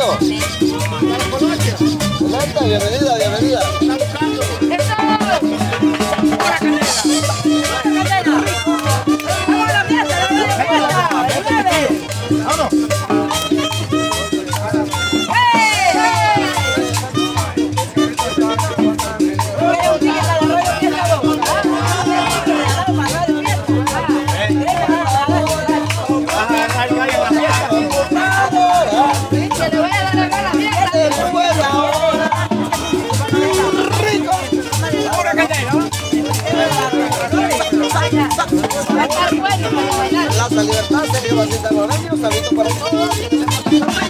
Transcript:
Bueno. Adelante, bienvenida, bienvenida. La libertad se lleva sin un saludito para todos.